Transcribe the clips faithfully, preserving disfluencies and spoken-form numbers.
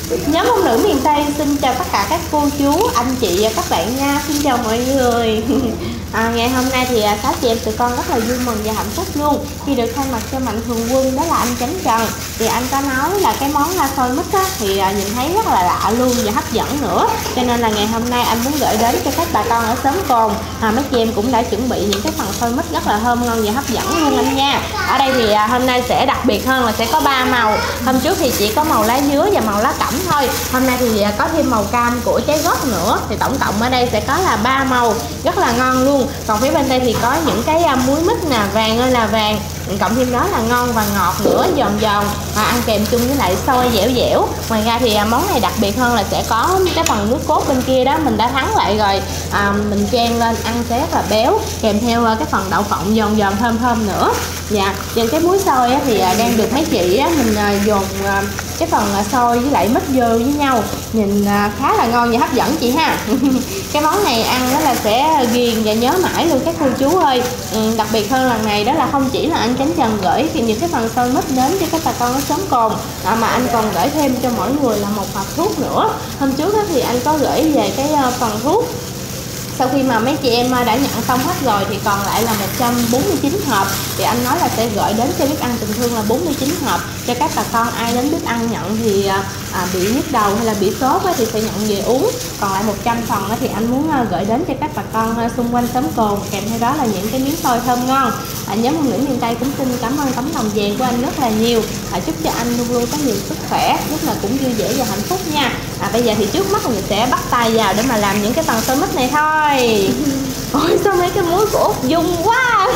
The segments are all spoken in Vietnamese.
Nhóm Ngôn Nữ Miền Tây xin chào tất cả các cô chú, anh chị và các bạn nha. Xin chào mọi người. à, Ngày hôm nay thì sáu chị em tụi con rất là vui mừng và hạnh phúc luôn khi được thay mặt cho Mạnh Thường Quân, đó là anh Chánh Trần. Thì anh có nói là cái món la xôi mít á, thì nhìn thấy rất là lạ luôn và hấp dẫn nữa. Cho nên là ngày hôm nay anh muốn gửi đến cho các bà con ở xóm Cồn. à, Mấy chị em cũng đã chuẩn bị những cái phần xôi mít rất là thơm ngon và hấp dẫn luôn anh nha. Ở đây thì hôm nay sẽ đặc biệt hơn là sẽ có ba màu. Hôm trước thì chỉ có màu lá dứa và màu lá cẩm thôi. Hôm nay thì có thêm màu cam của trái gốc nữa. Thì tổng cộng ở đây sẽ có là ba màu rất là ngon luôn. Còn phía bên đây thì có những cái muối mít nè, vàng ơi là vàng, cộng thêm đó là ngon và ngọt nữa, giòn giòn, và ăn kèm chung với lại xôi dẻo dẻo. Ngoài ra thì món này đặc biệt hơn là sẽ có cái phần nước cốt bên kia đó mình đã thắng lại rồi, à, mình chan lên ăn sẽ rất là béo, kèm theo cái phần đậu phộng giòn giòn thơm thơm nữa. Dạ, trên cái muối xôi thì đang được mấy chị mình dồn cái phần xôi với lại mít vô với nhau, nhìn khá là ngon và hấp dẫn chị ha. Cái món này ăn đó là sẽ ghiền và nhớ mãi luôn các cô chú ơi. Ừ, đặc biệt hơn lần này đó là không chỉ là anh Chánh Trần gửi những cái phần xôi mít đến cho các bà con ở xóm Cồn, à, mà anh còn gửi thêm cho mỗi người là một hộp thuốc nữa. Hôm trước đó thì anh có gửi về cái phần thuốc. Sau khi mà mấy chị em đã nhận xong hết rồi thì còn lại là một trăm bốn mươi chín hộp. Thì anh nói là sẽ gửi đến cho bếp ăn tình thương là bốn mươi chín hộp. Cho các bà con ai đến bếp ăn nhận thì à, bị nhức đầu hay là bị sốt thì phải nhận về uống. Còn lại một trăm phần thì anh muốn gửi đến cho các bà con xung quanh xóm Cồn. Kèm theo đó là những cái miếng xôi thơm ngon. à, Nhóm Ngôn Nữ Miền Tây cũng xin cảm ơn tấm lòng vàng của anh rất là nhiều. à, Chúc cho anh luôn luôn có nhiều sức khỏe, lúc nào cũng vui vẻ và hạnh phúc nha. à, Bây giờ thì trước mắt mình sẽ bắt tay vào để mà làm những cái phần xôi mít này thôi. Ôi sao mấy cái muối của Út dung quá.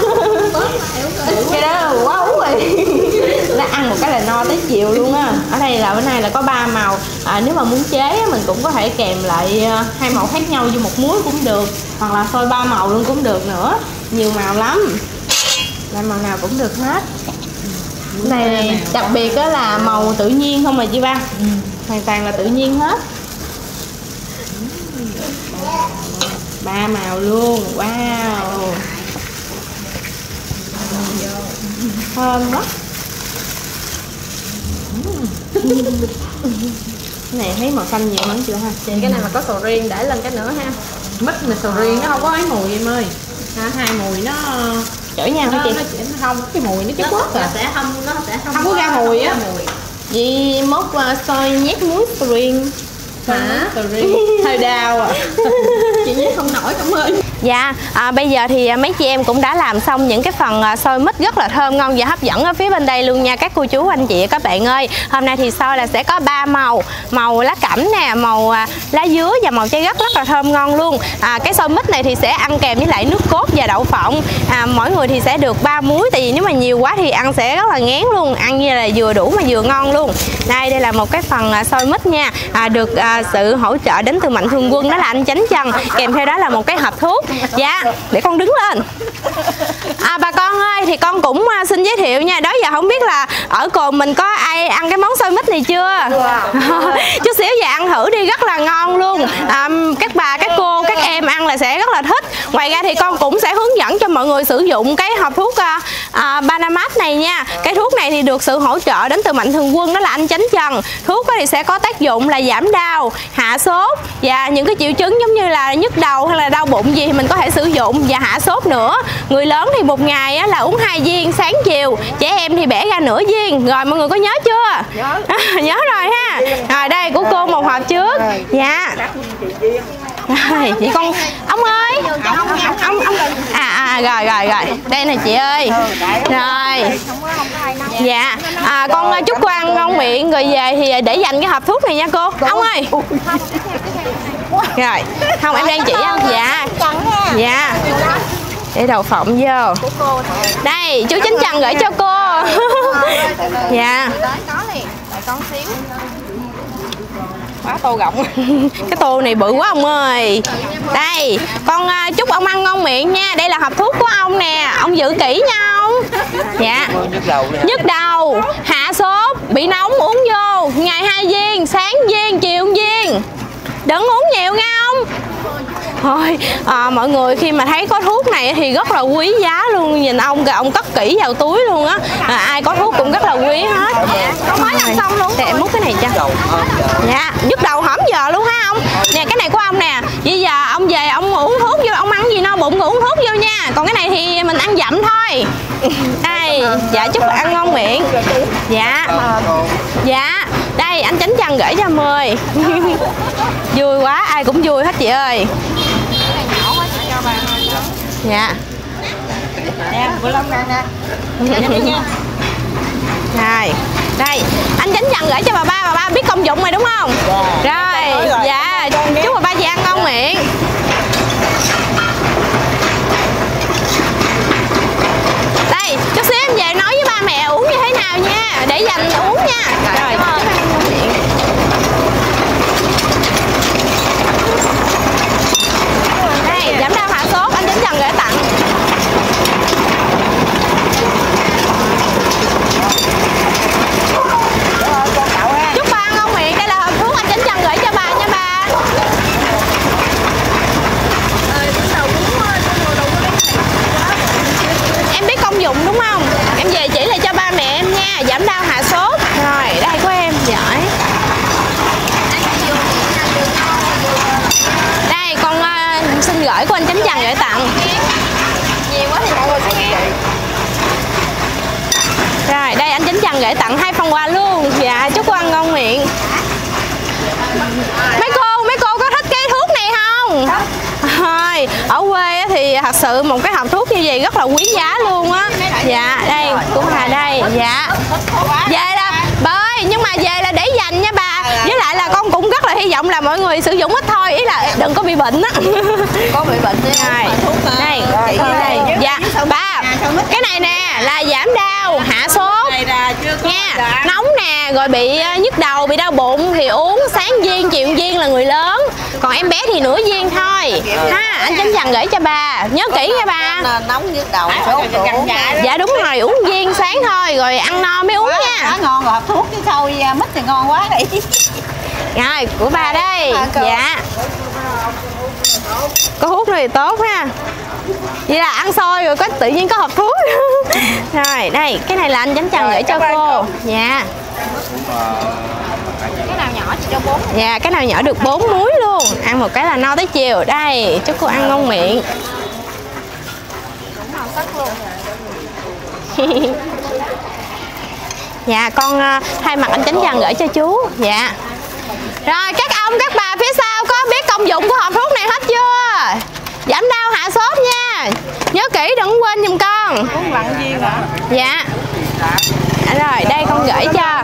Cái đó quá ú rồi. Nó ăn một cái là no tới chiều luôn á. Ở đây là bữa nay là có ba màu. à, Nếu mà muốn chế mình cũng có thể kèm lại hai màu khác nhau vô một muối cũng được, hoặc là xôi ba màu luôn cũng được nữa. Nhiều màu lắm, làm màu nào cũng được hết. Này đặc biệt đó là màu tự nhiên không mà chị ba. ừ. Hoàn toàn là tự nhiên hết. Ba màu luôn, wow, thơm quá. Cái này thấy màu xanh nhiều lắm chưa ha chị? Cái này mà có sầu riêng để lên cái nữa ha. Mít mà sầu riêng nó không có ấy mùi em ơi. À, hai mùi nó chửi nhau hả chị? Nó không, cái mùi nó chất bớt à. Sẽ không, nó sẽ không, không có ra mùi á. Chị mốt xôi nhét muối sầu riêng. Hả? Hơi đau à. Chị nhét không nổi cảm ơn. Dạ, à, bây giờ thì mấy chị em cũng đã làm xong những cái phần xôi mít rất là thơm ngon và hấp dẫn ở phía bên đây luôn nha các cô chú anh chị các bạn ơi. Hôm nay thì xôi là sẽ có ba màu, màu lá cẩm nè, màu lá dứa và màu trái gấc rất là thơm ngon luôn. à, Cái xôi mít này thì sẽ ăn kèm với lại nước cốt và đậu phộng. à, Mỗi người thì sẽ được ba muối, tại vì nếu mà nhiều quá thì ăn sẽ rất là ngán luôn, ăn như là vừa đủ mà vừa ngon luôn. Đây, đây là một cái phần xôi mít nha, à, được à, sự hỗ trợ đến từ Mạnh Thường Quân, đó là anh Chánh Trần. Kèm theo đó là một cái hộp thuốc. Dạ, để con đứng lên. à, Bà con ơi, thì con cũng uh, xin giới thiệu nha. Đó giờ không biết là ở Cồn mình có ai ăn cái món xôi mít này chưa? Chút xíu giờ ăn thử đi, rất là ngon luôn. à, Các bà, các cô, các em ăn là sẽ rất là thích. Ngoài ra thì con cũng sẽ hướng dẫn cho mọi người sử dụng cái hộp thuốc uh, uh, Banamat này nha. Cái thuốc này thì được sự hỗ trợ đến từ Mạnh Thường Quân, đó là anh Chánh Trần. Thuốc thì sẽ có tác dụng là giảm đau, hạ sốt và những cái triệu chứng giống như là nhức đầu hay là đau bụng gì thì mình có thể sử dụng, và hạ sốt nữa. Người lớn thì một ngày á, là uống hai viên sáng chiều, trẻ em thì bẻ ra nửa viên. Rồi mọi người có nhớ chưa? Nhớ, nhớ rồi ha. Rồi đây của cô một hộp trước. Dạ. Rồi, chị con ông ơi. Ông ông à à rồi rồi rồi. Đây nè chị ơi. Rồi. Dạ. À, con chúc cô ăn ngon miệng rồi về thì để dành cái hộp thuốc này nha cô. Ông ơi. Rồi, không em đang chỉ không? Dạ. Dạ. Để đậu phộng vô. Đây, chú Chánh Trần gửi cho cô. Dạ. Quá tô rộng. Cái tô này bự quá ông ơi. Đây, con uh, chúc ông ăn ngon miệng nha. Đây là hộp thuốc của ông nè. Ông giữ kỹ nha ông. Dạ. Nhức đầu, nhức đầu, hạ sốt, bị nóng uống vô. Ngày hai viên, sáng viên, chiều viên. Đừng uống nhiều nha ông. Thôi à, mọi người khi mà thấy có thuốc này thì rất là quý giá luôn. Nhìn ông kìa, ông cất kỹ vào túi luôn á. À, ai có thuốc cũng rất là quý hết. Có mới ăn xong luôn. Để em múc cái này cho. Dạ, nhức đầu hổm giờ luôn ha ông. Nè cái này của ông nè. Bây giờ ông về ông uống thuốc vô, ông ăn gì no bụng rồi uống thuốc vô nha. Còn cái này thì mình ăn dặm thôi. Đây, dạ chúc ăn ngon miệng. Dạ. Dạ. Đây anh Chánh Trần gửi cho mười. Vui quá, ai cũng vui hết chị ơi. Dạ. Nè, bữa lông nè nè. Rồi, đây, anh Chánh Trần gửi cho bà ba, bà ba biết công dụng rồi đúng không? Rồi, dạ, chúc bà ba chị ăn ngon miệng. Đây, chút xíu em về nói với ba mẹ uống như thế nào nha, để dành uống nha. Rồi, chúc ăn ngon miệng. Đây, giảm đau hạ sốt, anh Chánh Trần gửi tặng. Chúc ba ăn ngon miệng, đây là hộp thuốc anh Chánh Trần gửi cho bà nha bà. Em biết công dụng đúng không? Em về chỉ lại cho ba mẹ em nha, giảm đau hạ sốt. Rồi, đây của em, giỏi. Đây, con uh, xin gửi của anh Chánh Trần gửi tặng. Nhiều quá thì mọi người sẽ nghe. Rồi, đây anh Chánh Trần gửi tặng hai phần quà luôn. Dạ, chúc cô ăn ngon miệng. Mấy cô, mấy cô có thích cái thuốc này không? Thôi, ở quê thì thật sự một cái hộp thuốc như vậy rất là quý giá luôn á. Dạ, đây, cũng là đây. Dạ. Về là, bà ơi, nhưng mà về là để dành nha bà. Với lại là con cũng rất là hy vọng là mọi người sử dụng ít thôi, ý là đừng có bị bệnh á. Có bị bệnh đi. Đây, đây. Dạ, ba, cái này nè là giảm đau, hạ sốt nha, nóng nè, rồi bị nhức đầu, bị đau bụng thì uống sáng viên, chiều viên là người lớn. Còn em bé thì nửa viên thôi. Ha, anh Chánh Trần gửi cho bà, nhớ kỹ nha bà. Nóng nhức đầu, sốt uống. Dạ đúng rồi, uống viên sáng thôi, rồi ăn no mới uống nha. Ngon rồi, hộp thuốc chứ sao mít thì ngon quá đi. Rồi, của bà đây. Dạ. Có thuốc này thì tốt ha. Vậy là ăn xôi rồi có tự nhiên có hộp thuốc. Rồi, đây, cái này là anh Chánh Trần gửi cho cô. Dạ. Cái nào nhỏ cho bốn. Dạ, cái nào nhỏ được bốn múi luôn. Ăn một cái là no tới chiều. Đây, chúc cô ăn ngon miệng. Cũng màu sắc luôn. Dạ, con uh, thay mặt anh Chánh Trần gửi cho chú. Dạ. Rồi, các ông, các bà phía sau có biết công dụng của hộp thuốc này hết chưa? Giảm đau hạ sốt nha. Nhớ kỹ đừng quên giùm con. Uống lặng viên hả? Dạ. Rồi, đây con gửi cho.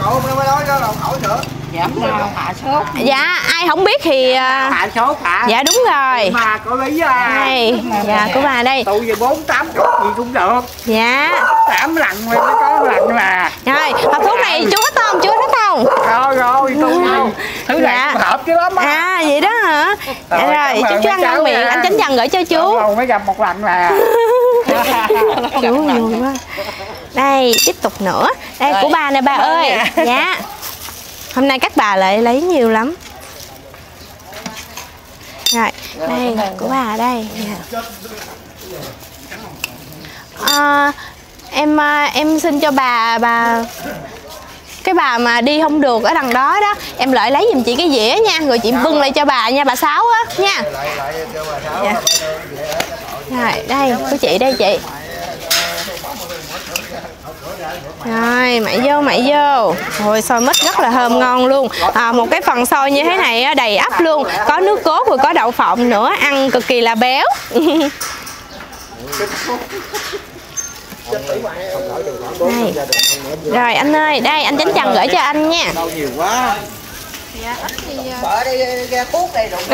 Giảm đau hạ sốt. Dạ, ai không biết thì uh... hạ sốt hả? Dạ đúng rồi. Bà có lý à. Đây, dạ của bà đây. Tụ về bốn tám chục gì cũng được. Dạ. Tám lần mới có lần mà. Rồi, hộp thuốc này chú thích không? Chú thích không? Rồi rồi, tôi đâu. Thứ này cũng hợp chứ lắm á. À, vậy đó hả? Dạ rồi, chúc chú ăn ngon miệng, anh Chánh Trần gửi cho chú. Lâu mới gặp một lần là. Chú vui quá. Đây, tiếp tục nữa. Đây của bà nè bà ơi. Dạ. Hôm nay các bà lại lấy nhiều lắm. Rồi, đây của bà đây. À, em em xin cho bà bà cái bà mà đi không được ở đằng đó đó, em lại lấy giùm chị cái dĩa nha, rồi chị bưng lại cho bà nha, bà Sáu á nha. Dạ. Rồi, đây của chị đây chị. Rồi, mạy vô, mạy vô. Rồi, xôi mít rất là thơm ngon luôn. À, một cái phần xôi như thế này đầy ắp luôn. Có nước cốt rồi có đậu phộng nữa. Ăn cực kỳ là béo. Đây. Rồi anh ơi, đây anh Chánh Trần gửi cho anh nha. Nhiều quá. Dạ, ít thì bỏ đi ra thuốc đây rồi.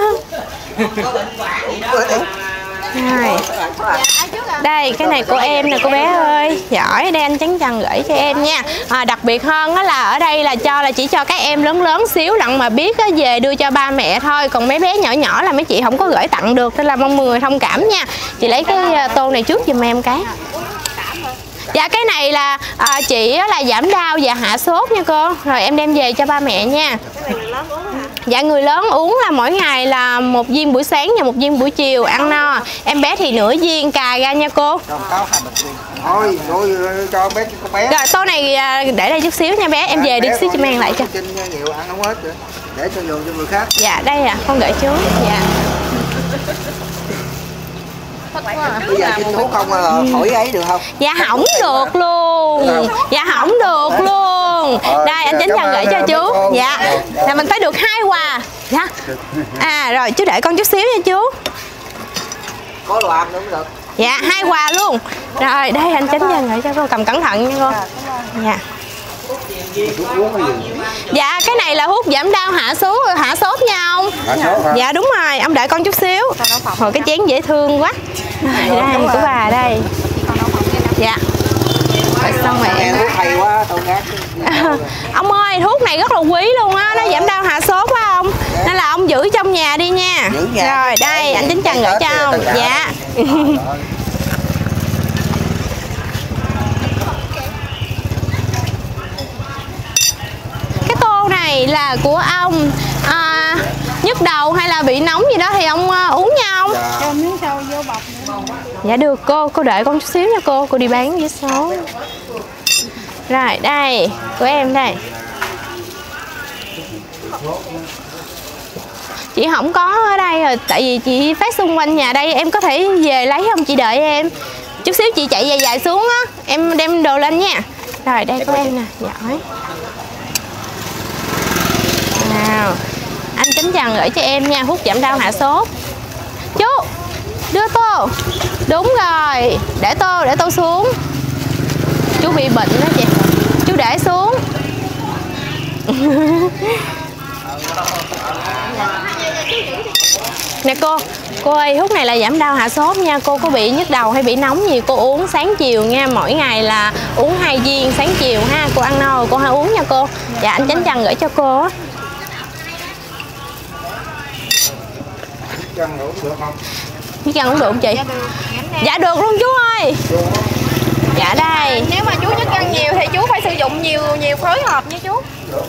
Rồi. Đây, cái này của em nè cô bé ơi. Giỏi, đây anh Chánh Trần gửi cho em nha. À, đặc biệt hơn á là ở đây là cho là chỉ cho các em lớn lớn xíu lận mà biết á, về đưa cho ba mẹ thôi. Còn mấy bé nhỏ nhỏ là mấy chị không có gửi tặng được, nên là mong mọi người thông cảm nha. Chị lấy cái tô này trước giùm em cái. Dạ cái này là à, chị là giảm đau và hạ sốt nha cô. Rồi em đem về cho ba mẹ nha. Cái này người lớn uống hả? Dạ người lớn uống là mỗi ngày là một viên buổi sáng và một viên buổi chiều ăn no. Em bé thì nửa viên cà ra nha cô. Thôi, thôi cho bé con bé. Rồi tô này để đây chút xíu nha bé. Em về đi xíu chị mang lại cho. Nhiều ăn không hết rồi. Để cho dùng cho người khác. Dạ đây à, con gửi chú. Dạ. Bây giờ xin thuốc không là khỏi ấy được không? Dạ hỏng được luôn. Dạ hỏng được luôn. Đây anh Chính Trần gửi cho chú. Dạ. Là mình phải được hai quà. Dạ. À rồi chú để con chút xíu nha chú. Có đồ ăn nữa mới được. Dạ hai quà luôn. Rồi đây anh Chính Trần gửi cho cô, cầm cẩn thận nha cô. Dạ. Dạ cái này là hút giảm đau hạ sốt hạ sốt nha ông. Dạ đúng rồi, ông đợi con chút xíu. Hồi cái chén dễ thương quá. Rồi đây của bà đây. Dạ. Rồi xong rồi em. Hay quá, tôi ngát. Ông ơi, thuốc này rất là quý luôn á, nó giảm đau hạ sốt phải không? Nên là ông giữ trong nhà đi nha. Rồi đây anh Chính Trần gửi cho ông. Dạ. Này là của ông à, nhức đầu hay là bị nóng gì đó thì ông uh, uống nha ông. Cho miếng sâu vô bọc nữa. Dạ được cô, cô đợi con chút xíu nha cô, cô đi bán với số. Rồi đây, của em đây. Chị không có ở đây rồi, tại vì chị phát xung quanh nhà đây, em có thể về lấy không, chị đợi em. Chút xíu chị chạy dài dài xuống á, em đem đồ lên nha. Rồi đây của em nè, giỏi. Nào, anh Chính Trần gửi cho em nha, hút giảm đau hạ sốt. Chú, đưa tô. Đúng rồi, để tô, để tô xuống. Chú bị bệnh đó chị. Chú để xuống. Nè cô, cô ơi, hút này là giảm đau hạ sốt nha. Cô có bị nhức đầu hay bị nóng gì cô uống sáng chiều nha. Mỗi ngày là uống hai viên sáng chiều ha. Cô ăn no rồi cô hãy uống nha cô. Dạ anh Chính Trần gửi cho cô á. Chân uống được không? Nhức chân uống được không chị? Dạ được. Dạ được luôn chú ơi. Dạ đây. Nếu mà chú nhức chân nhiều thì chú phải sử dụng nhiều nhiều phối hợp nha chú.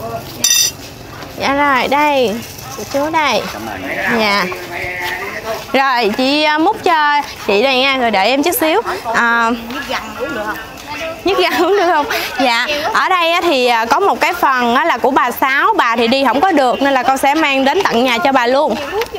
Dạ rồi đây. Của chú đây. Dạ. Rồi chị múc cho chị đây nha, rồi đợi em chút xíu. À, nhức răng uống được không? Nhức răng uống được không? Dạ. Ở đây thì có một cái phần là của bà Sáu, bà thì đi không có được nên là con sẽ mang đến tận nhà cho bà luôn.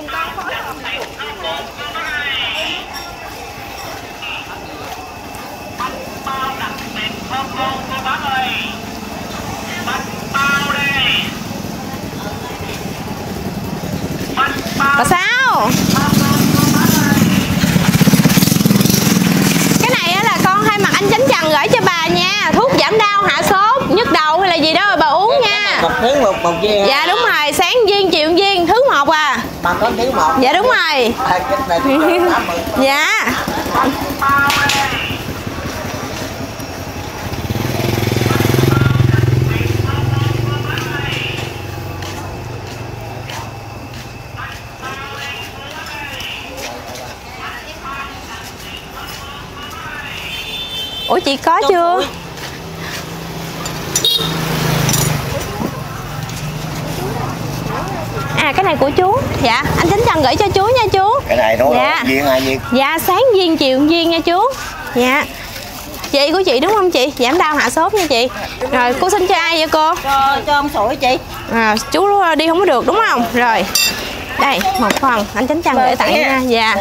Bà Sáu, cái này là con thay mặt anh Chính Trần gửi cho bà nha. Thuốc giảm đau hạ sốt, nhức đầu hay là gì đó rồi bà uống nha. Một thứ một, một viên. Dạ đúng rồi, sáng viên chiều viên, thứ một à. Bà có thứ một. Dạ đúng rồi. Dạ. Ủa chị có chưa? À cái này của chú. Dạ anh Chính Trần gửi cho chú nha chú. Cái này nó dạ. viên hai viên. Dạ sáng viên chiều viên nha chú. Dạ. Chị của chị đúng không chị? Giảm đau hạ sốt nha chị. Rồi cô xin cho ai vậy cô? Cho, cho ông sủi chị. À, chú đi không có được đúng không? Rồi. Đây một phần anh Chính Trần gửi tặng nha. Dạ.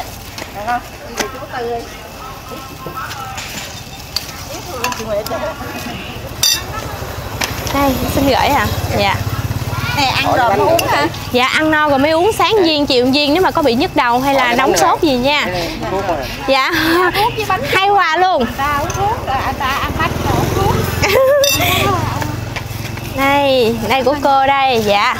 Đây xin gửi à. Dạ. Này ăn rồi mới uống hả? Dạ ăn no rồi mới uống, sáng viên chiều viên nếu mà có bị nhức đầu hay là nóng sốt gì nha. Dạ hai quà luôn. Ta uống thuốc rồi ta ăn bánh rồi uống thuốc. Đây, đây của cô đây. Dạ.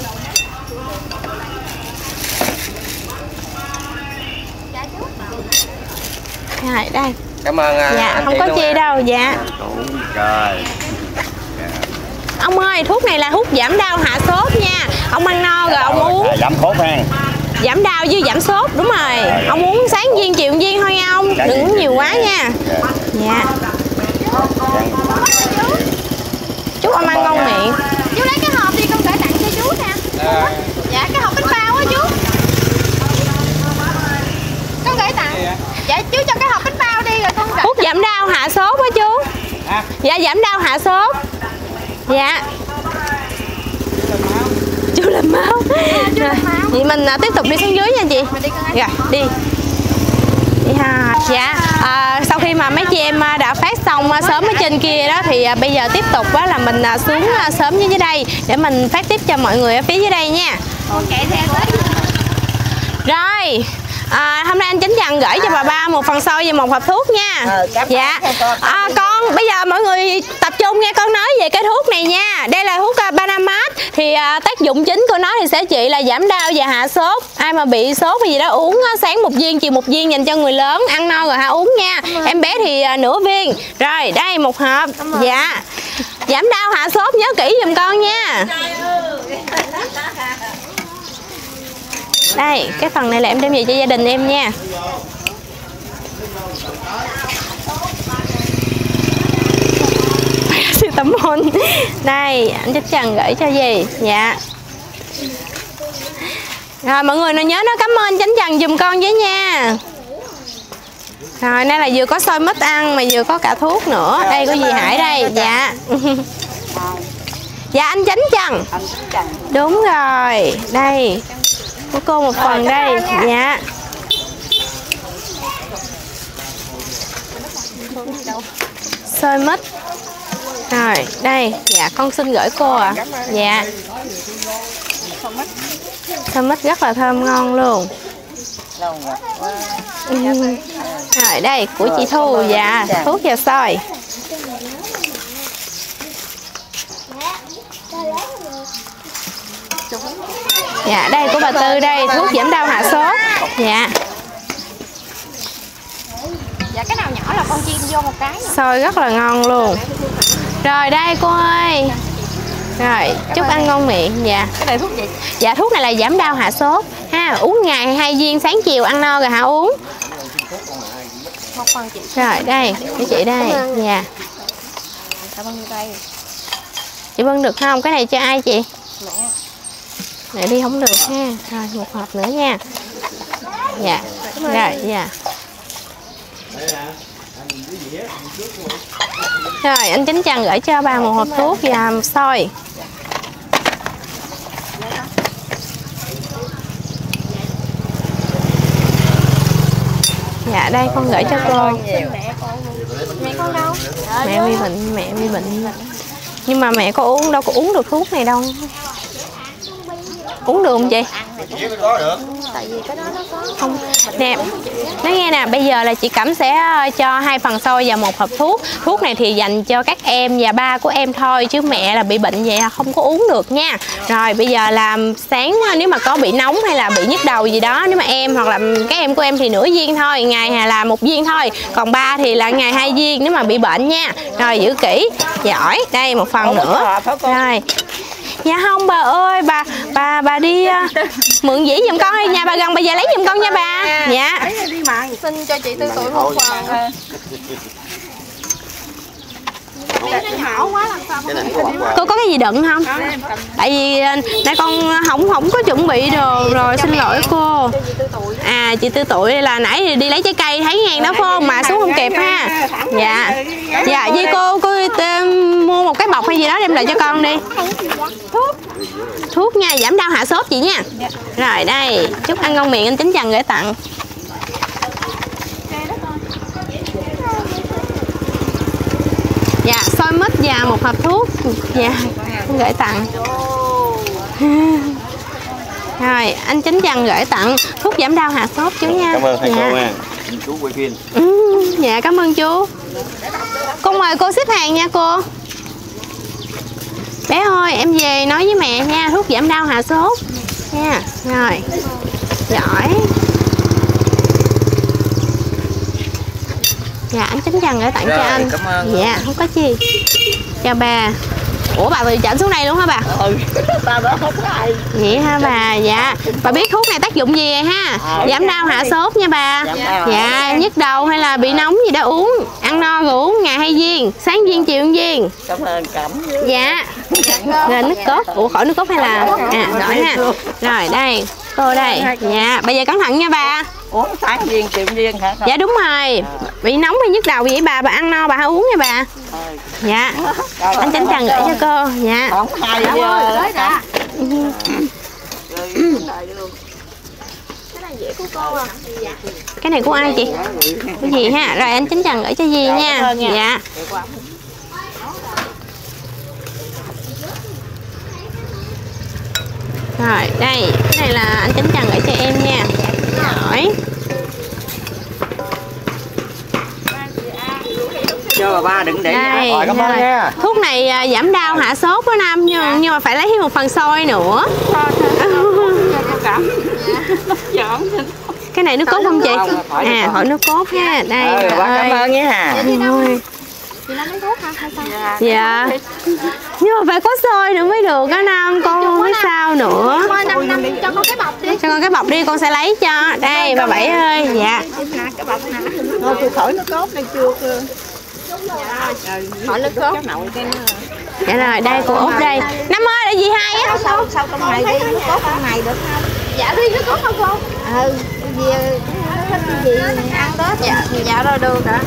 Rồi đây. Cảm ơn. Dạ anh không có chi đâu. Dạ. Trời. Ông ơi, thuốc này là thuốc giảm đau hạ sốt nha. Ông ăn no rồi ông uống. Giảm sốt ha. Giảm đau với giảm sốt, đúng rồi. Ông uống sáng viên chiều viên thôi nha ông. Đừng uống nhiều quá nha. Dạ. Chúc ông ăn ngon miệng. Chú lấy cái hộp đi, con gửi tặng cho chú nè. À. Dạ cái hộp bánh bao á chú. Con gửi tặng. Dạ chú cho cái hộp bánh bao đi rồi con gửi. Thuốc giảm đau hạ sốt á chú. À. Dạ giảm đau hạ sốt. Dạ. Chú làm máu. Chú làm máu. Vậy mình tiếp tục đi xuống dưới nha chị. Mình đi con dạ, đi. Đi ha. Dạ, à, sau khi mà mấy chị em đã phát xong sớm ở trên kia đó thì bây giờ tiếp tục á là mình xuống sớm dưới đây để mình phát tiếp cho mọi người ở phía dưới đây nha. Con kệ theo tới. Rồi. À, hôm nay anh Chính Trần gửi cho bà ba một phần xôi và một hộp thuốc nha. Ờ, dạ. À, con bây giờ mọi người tập trung nghe con nói về cái thuốc này nha. Đây là thuốc uh, Banamat. Thì uh, tác dụng chính của nó thì sẽ trị là giảm đau và hạ sốt. Ai mà bị sốt hay gì đó uống uh, sáng một viên, chiều một viên dành cho người lớn, ăn no rồi hả uống nha. Em bé thì uh, nửa viên. Rồi đây một hộp. Dạ. Giảm đau hạ sốt nhớ kỹ giùm con nha. Đây, cái phần này là em đem về cho gia đình em nha. Paracetamol. Đây, anh Chính Trần gửi cho gì? Dạ. Rồi mọi người nhớ nó cảm ơn Chính Trần giùm con với nha. Rồi, đây là vừa có xôi mít ăn mà vừa có cả thuốc nữa. Đây có gì Hải đây? Dạ. Dạ anh Chính Trần. Đúng rồi. Đây. Của cô một phần đây. Dạ. Xôi mít. Rồi, đây. Dạ, con xin gửi cô ạ. À. Dạ. Xôi mít rất là thơm ngon luôn. Ừ. Rồi, đây, của chị Thu. Dạ, thuốc và xôi. Dạ, đây của bà Tư đây, thuốc giảm đau hạ sốt. Dạ. Dạ, cái nào nhỏ là con chiên vô một cái. Xôi rất là ngon luôn. Rồi, đây cô ơi. Rồi, chúc ăn ngon miệng. Dạ. Cái này thuốc gì? Dạ, thuốc này là giảm đau hạ sốt. Ha, uống ngày hai viên, sáng chiều ăn no rồi hả uống. Một phần chị. Rồi, đây, để chị đây. Dạ. Cảm ơn đây. Chị Vân được không? Cái này cho ai chị? Mẹ. Mẹ đi không được ha. Rồi, một hộp nữa nha. Dạ. Rồi, dạ. Rồi, anh Chính Trần gửi cho bà một hộp thuốc và xôi. Dạ, đây con gửi cho cô. Mẹ con đâu? Mẹ bị bệnh, mẹ bị bệnh. Nhưng mà mẹ có uống đâu có uống được thuốc này đâu. Uống được không chị? Tại vì cái đó nó có. Không. Nè, nói nghe nè, bây giờ là chị Cẩm sẽ cho hai phần xôi và một hộp thuốc. Thuốc này thì dành cho các em và ba của em thôi, chứ mẹ là bị bệnh vậy không có uống được nha. Rồi bây giờ làm sáng nếu mà có bị nóng hay là bị nhức đầu gì đó, nếu mà em hoặc là các em của em thì nửa viên thôi, ngày là một viên thôi. Còn ba thì là ngày hai viên nếu mà bị bệnh nha. Rồi giữ kỹ, giỏi. Đây một phần nữa. Rồi. Dạ không bà ơi, bà bà bà đi uh, mượn dĩ giùm con hay nhà bà gần bà về lấy giùm con nha bà. Dạ. Xin cho chị Tư Tuổi một phần. Nó nhỏ quá làm sao mà Cô có cái gì đựng không? Tại vì nãy con không không có chuẩn bị đồ rồi, xin lỗi cô. À chị Tư Tuổi là nãy đi lấy trái cây thấy ngang đó phải không mà xuống không kịp ha. Dạ. Dạ với cô cô mua một cái bọc hay gì đó đem lại cho con đi. Thuốc. Thuốc nha, giảm đau hạ sốt chị nha. Rồi đây, chúc ăn ngon miệng anh Chính Trần gửi tặng. Dạ, xôi mít và một hộp thuốc. Dạ, gửi tặng. Rồi, anh Chính Trần gửi tặng thuốc giảm đau hạ sốt chú nha. Cảm ơn thầy dạ. cô nha. Chú quay phim. Ừ, dạ, cảm ơn chú. Con mời cô xếp hàng nha cô. Bé ơi, em về nói với mẹ nha, thuốc giảm đau hạ sốt nha. Rồi, giỏi. Dạ, anh Chính Trần gửi tặng Rồi, cho anh. Cảm ơn. Dạ, không có gì. Chào bà. Ủa bà từ chảnh xuống đây luôn hả bà? Ừ, ta đó không có ai. Vậy hả bà? Dạ. Bà biết thuốc này tác dụng gì vậy ha? À, giảm đau hạ sốt nha bà. Dạ, dạ nhức đầu hay là bị nóng gì đó uống. Ăn no rồi uống ngày hai viên, sáng viên chiều viên. Cảm ơn Cẩm. Dạ. Rồi nước cốt. Ủa khỏi nước cốt hay là à đổi ha. Rồi đây, cô đây. Dạ, bây giờ cẩn thận nha bà. Uống sáng viên chiều viên hả? Dạ đúng rồi. Bị nóng hay nhức đầu vậy bà, bà ăn no bà hãy uống nha bà. Dạ. Anh Chánh Trần gửi cho cô. Dạ. Không hay Ơi, tới đã. Cái này của ai chị? Cái gì ha? Rồi anh Chánh Trần gửi cho Di nha. Dạ. Rồi đây, cái này là anh Chánh Trần gửi cho em nha. Rồi. cho bà ba đừng để đây, rồi, cảm ơn nha. Thuốc này à, giảm đau hạ sốt đó Nam, nhưng, nhưng mà phải lấy thêm một phần xôi nữa. Cái này nước cốt không chị? À, hỏi nước cốt ha. Đây. Ừ, bà cảm ơn nha. Chị Nam lấy thuốc hả? Hay sao? Dạ. Nhưng mà phải có xôi nữa mới được á Nam, con không biết sao nữa. Thôi năm năm cho con cái bọc đi. Cho con cái bọc đi, con sẽ lấy cho. Đây bà Bảy ơi. Dạ. Cái bọc nè. Thôi tôi khỏi nước cốt đây chưa cơ. Hỏi nước cốt. Dạ rồi, đây cô Út đây. Năm ơi, là gì hai á? Sao sao trong này đi nước cốt trong này được không? Dạ đi nước cốt không cô? Ừ, gì thích cái gì ăn đó. Dạ, dạ rồi được ạ.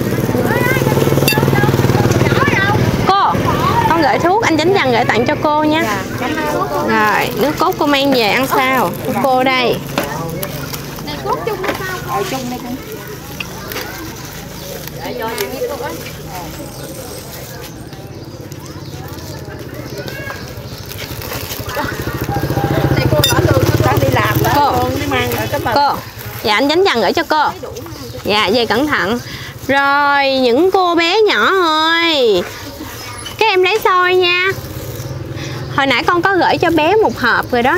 Cô, con gửi thuốc anh Chánh Trần gửi tặng cho cô nha. Rồi, nước cốt cô mang về ăn sao? Cô đây. Này cốt chung hay sao? Ờ chung đây con. Này cô bỏ đường Con đi làm đó. Cô. Con đi mang rồi cảm ơn. Cô. Dạ anh Chánh Trần gửi cho cô. Dạ, về cẩn thận. Rồi, những cô bé nhỏ ơi. Các em lấy xôi nha. Hồi nãy con có gửi cho bé một hộp rồi đó.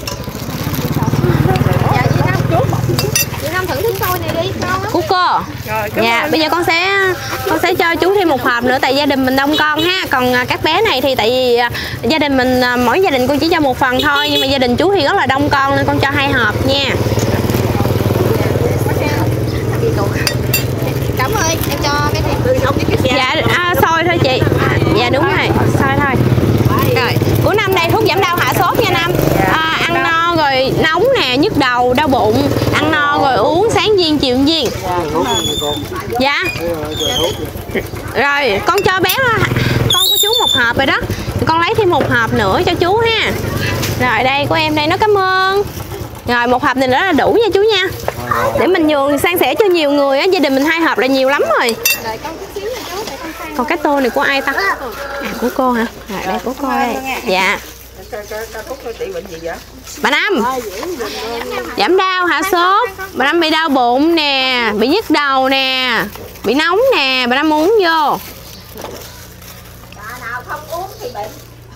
Dạ chị Nam chú chị Nam thử thím xôi này đi con á. Của cô. Dạ, bây giờ con sẽ con sẽ cho chú thêm một hộp nữa, tại gia đình mình đông con ha. Còn các bé này thì tại vì gia đình mình mỗi gia đình con chỉ cho một phần thôi, nhưng mà gia đình chú thì rất là đông con nên con cho hai hộp nha. Cảm ơn em cho cái này. Dạ à, xôi thôi chị. À, dạ đúng rồi, xôi thôi. Rồi, của Năm đây thuốc giảm đau hạ sốt nha Năm. À, ăn no rồi nóng nè, nhức đầu, đau bụng, ăn no rồi uống sáng viên chiều viên. Dạ. Rồi, con cho bé con của chú một hộp rồi đó. Con lấy thêm một hộp nữa cho chú ha. Rồi đây của em đây, nó cảm ơn. Rồi một hộp này nữa là đủ nha chú nha. Để mình nhường san sẻ cho nhiều người á, gia đình mình hai hộp là nhiều lắm rồi. Còn cái tô này của ai ta? À của cô hả? Rồi đây của cô đây. Dạ. Bà Năm. Giảm đau hạ sốt. Bà Năm bị đau bụng nè, bị nhức đầu nè, bị nóng nè, bà Năm uống vô. Nào không uống thì bệnh.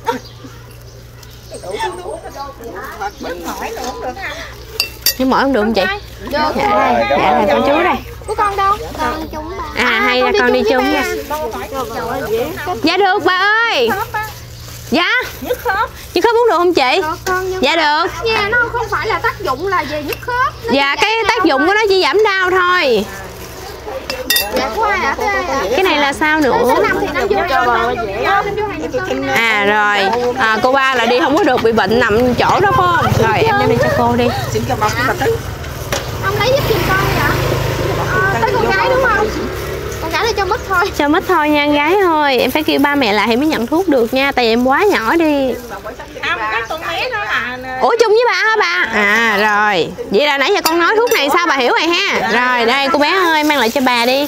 Nhưng mỏi không được không chị? Dạ đây, dạ này con chú đây. Của con đâu? Con chúng bà. À hay là con đi chung nha. Dạ được bà ơi. Dạ. Nhức khớp. Nhức khớp uống được không chị? Được con, nhưng dạ được. nha, nó không phải là tác dụng là về nhức khớp. Dạ cái tác dụng của nó chỉ giảm đau thôi. Dạ của ai ạ? Cái này là sao nữa? Năm thì nó vô cho bà. À rồi, à, cô ba là đi không có được, bị bệnh nằm chỗ đó phải không? Rồi em đem đi cho cô đi. Xin cho bọc mà tí. Ông lấy giúp giùm con vậy? À, tới con gái đúng không? Con gái này cho mất thôi. Cho mất thôi nha, gái thôi. Em phải kêu ba mẹ lại thì mới nhận thuốc được nha, tại vì em quá nhỏ đi. Ủa chung với bà hả bà? À rồi, vậy là nãy giờ con nói thuốc này sao bà hiểu rồi ha. Rồi đây cô bé ơi, mang lại cho bà đi.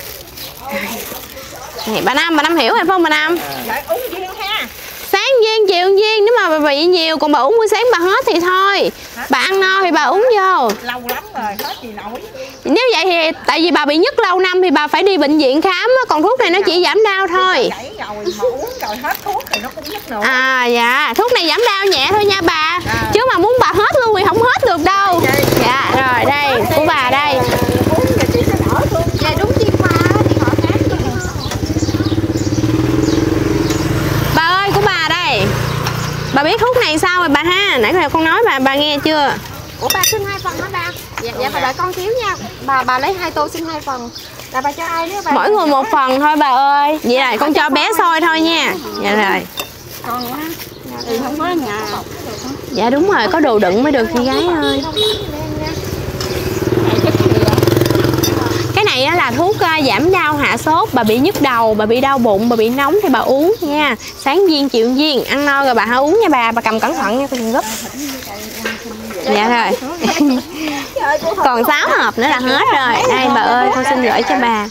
Này, bà Năm, bà Năm hiểu rồi phải không bà Năm? Uống viên ha. Sáng viên, chiều viên, nếu mà bà bị nhiều, còn bà uống buổi sáng bà hết thì thôi. Bà ăn no thì bà uống vô. Lâu lắm rồi, hết gì nổi. Nếu vậy thì, tại vì bà bị nhức lâu năm thì bà phải đi bệnh viện khám, còn thuốc này nó chỉ giảm đau thôi. Rồi mà uống rồi hết thuốc thì nó cũng nhức nữa. À dạ, thuốc này giảm đau nhẹ thôi nha bà. Chứ mà muốn bà hết luôn thì không hết được đâu. Dạ, rồi đây, của bà đây. Dạ đúng chuyên khoa thì họ khám cho. Bà ơi, của bà đây. này con nói bà bà nghe chưa? Ủa bà xin hai phần hả bà? Dạ, dạ bà đợi con thiếu nha. Bà bà lấy hai tô xin hai phần. Là bà cho ai nữa bà? Mỗi người một phần thôi bà ơi. Vậy này con cho bé xôi thôi nha. Dạ rồi. Con quá. Thì không có nhà. Dạ đúng rồi, có đồ đựng mới được chị gái ơi. Cái này á là thuốc uh, giảm đau hạ sốt. Bà bị nhức đầu, bà bị đau bụng, bà bị nóng thì bà uống nha. Sáng viên chiều viên, ăn no rồi bà hãy uống nha bà. Bà cầm cẩn thận nha, con đừng gấp. Dạ rồi. Còn sáu hộp nữa là hết rồi. Đây bà ơi, con xin gửi cho bà.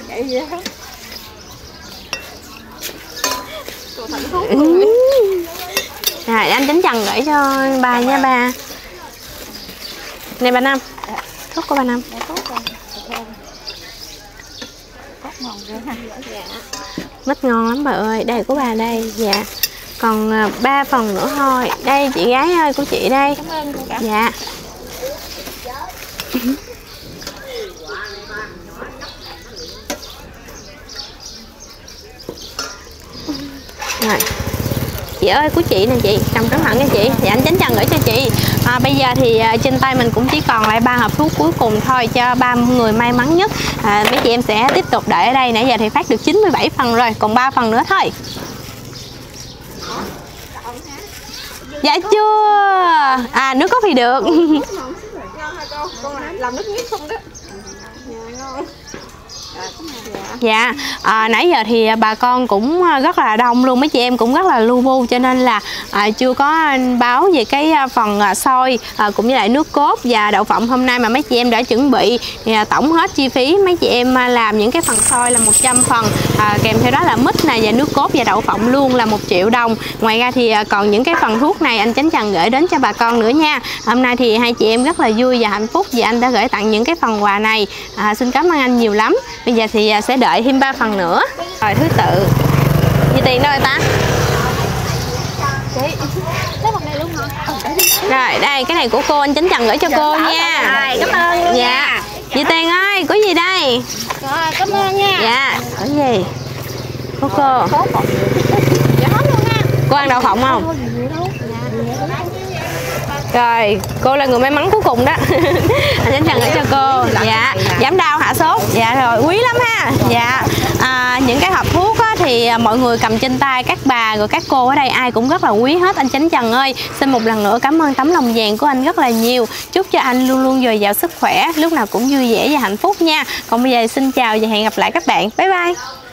Ừ. Rồi anh Chánh Trần gửi cho bà nha bà. Này bà Năm. Thuốc của bà Năm. Mít ngon lắm bà ơi. Đây của bà đây. Dạ. Còn ba phần nữa thôi. Đây chị gái ơi, của chị đây. Dạ. Rồi. Chị ơi, của chị nè chị, cầm cẩn thận nha chị. Dạ anh Chánh Trần gửi cho chị. à, Bây giờ thì à, trên tay mình cũng chỉ còn lại ba hộp thuốc cuối cùng thôi cho ba người may mắn nhất. à, Mấy chị em sẽ tiếp tục đợi ở đây. Nãy giờ thì phát được chín mươi bảy phần rồi, còn ba phần nữa thôi. Dạ chưa. À nước cốt thì được. Làm nước miếng không đó. Ngon. Dạ, à, nãy giờ thì bà con cũng rất là đông luôn, mấy chị em cũng rất là lu bu, cho nên là à, chưa có báo về cái phần à, xôi à, cũng như lại nước cốt và đậu phộng hôm nay mà mấy chị em đã chuẩn bị. Thì, à, tổng hết chi phí mấy chị em làm những cái phần xôi là một trăm phần, à, kèm theo đó là mít này và nước cốt và đậu phộng luôn là một triệu đồng. Ngoài ra thì à, còn những cái phần thuốc này anh Chánh Trần gửi đến cho bà con nữa nha. Hôm nay thì hai chị em rất là vui và hạnh phúc vì anh đã gửi tặng những cái phần quà này. à, Xin cảm ơn anh nhiều lắm. Bây giờ thì à, sẽ đợi thêm ba phần nữa. Rồi thứ tự. Như tiền đâu rồi ta? Chị, lấy phần này luôn hả? Rồi đây, cái này của cô, anh Chánh Trần gửi cho cô nha. Rồi, cảm ơn luôn. Dạ. Như Tiền ơi, có gì đây? Rồi, cảm ơn nha. Dạ, có gì? Của cô. Dạ hết luôn nha. Cô ăn đậu phộng không? Rồi, cô là người may mắn cuối cùng đó. Anh Chánh Trần gửi cho cô. Dạ, giảm đau hạ sốt. Dạ rồi, quý lắm ha. Dạ, à, những cái hộp thuốc á, thì mọi người cầm trên tay, các bà rồi các cô ở đây ai cũng rất là quý hết. Anh Chánh Trần ơi, xin một lần nữa cảm ơn tấm lòng vàng của anh rất là nhiều. Chúc cho anh luôn luôn dồi dào sức khỏe, lúc nào cũng vui vẻ và hạnh phúc nha. Còn bây giờ xin chào và hẹn gặp lại các bạn. Bye bye.